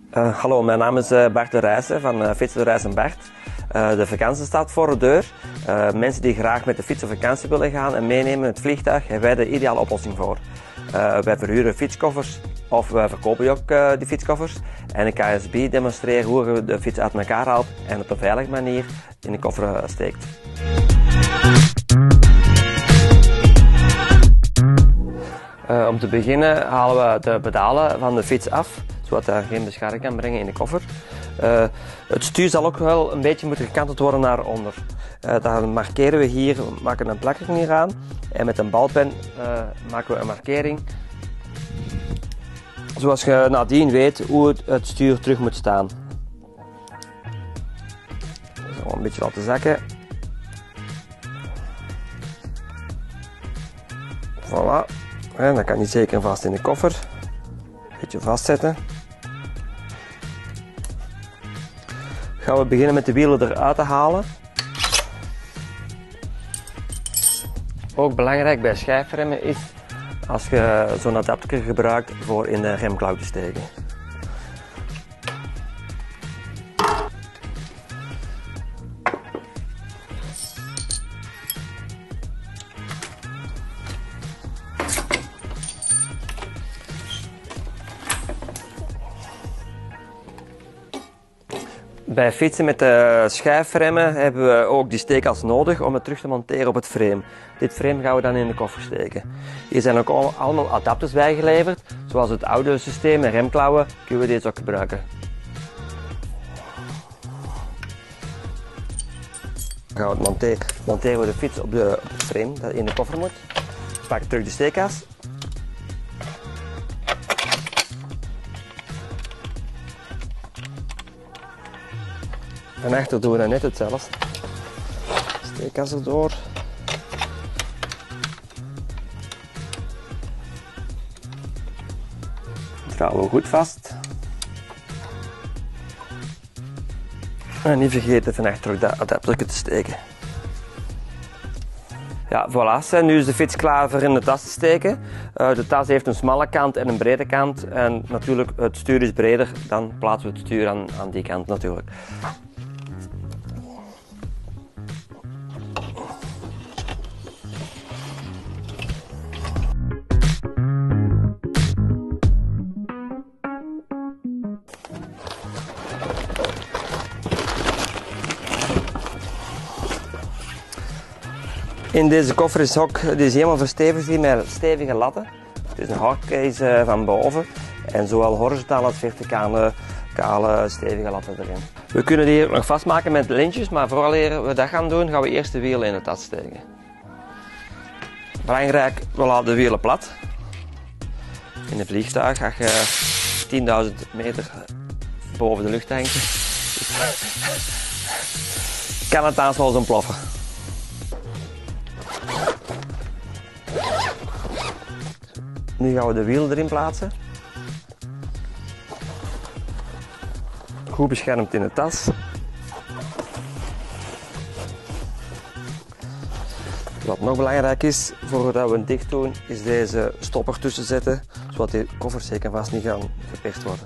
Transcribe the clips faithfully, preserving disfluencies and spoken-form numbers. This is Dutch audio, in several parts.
Uh, hallo, mijn naam is uh, Bart de Rijssen van uh, Fietsen de Rijssen Bart. Uh, de vakantie staat voor de deur. Uh, mensen die graag met de fiets op vakantie willen gaan en meenemen in het vliegtuig, hebben wij de ideale oplossing voor. Uh, wij verhuren fietskoffers of wij verkopen ook uh, die fietskoffers. En ik ga eens bij demonstreren hoe je de fiets uit elkaar haalt en op een veilige manier in de koffer uh, steekt. Uh, om te beginnen halen we de pedalen van de fiets af, zodat hij geen beschadiging kan brengen in de koffer. Uh, het stuur zal ook wel een beetje moeten gekanteld worden naar onder. Uh, dan markeren we hier, we maken een plakking hier aan en met een balpen uh, maken we een markering. Zoals je nadien weet hoe het, het stuur terug moet staan. Zo, een beetje laten zakken. Voilà. En dan kan hij zeker vast in de koffer. Een beetje vastzetten. Gaan we beginnen met de wielen eruit te halen. Ook belangrijk bij schijfremmen is als je zo'n adapter gebruikt voor in de remklauw te steken. Bij fietsen met de schijfremmen hebben we ook die steekas nodig om het terug te monteren op het frame. Dit frame gaan we dan in de koffer steken. Hier zijn ook allemaal adapters bijgeleverd, zoals het oude systeem met remklauwen kunnen we deze ook gebruiken. Dan gaan we monteren, monteren we de fiets op, de, op het frame dat in de koffer moet. We pakken terug de steekkas. En achter doen we dan net hetzelfde. Steekkas erdoor. Draaien we goed vast. En niet vergeten van achter ook dat adapter te steken. Ja, voilà. Nu is de fiets klaar voor in de tas te steken. Uh, de tas heeft een smalle kant en een brede kant. En natuurlijk, het stuur is breder, dan plaatsen we het stuur aan, aan die kant natuurlijk. In deze koffer is ook, die is helemaal verstevigd hier met stevige latten. Het is een hardcase van boven en zowel horizontaal als verticale kale, stevige latten erin. We kunnen die hier nog vastmaken met lintjes, maar vooraleer we dat gaan doen, gaan we eerst de wielen in de tas steken. Belangrijk, we laten de wielen plat. In een vliegtuig, als je tienduizend meter boven de lucht hangt, kan het dan wel eens ontploffen. Nu gaan we de wielen erin plaatsen. Goed beschermd in de tas. Wat nog belangrijk is, voordat we het dicht doen, is deze stopper tussen zetten, zodat de koffers zeker vast niet gaan geperst worden.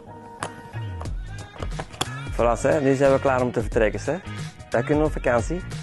Voilà, hè. Nu zijn we klaar om te vertrekken. Hè. Wij kunnen op vakantie.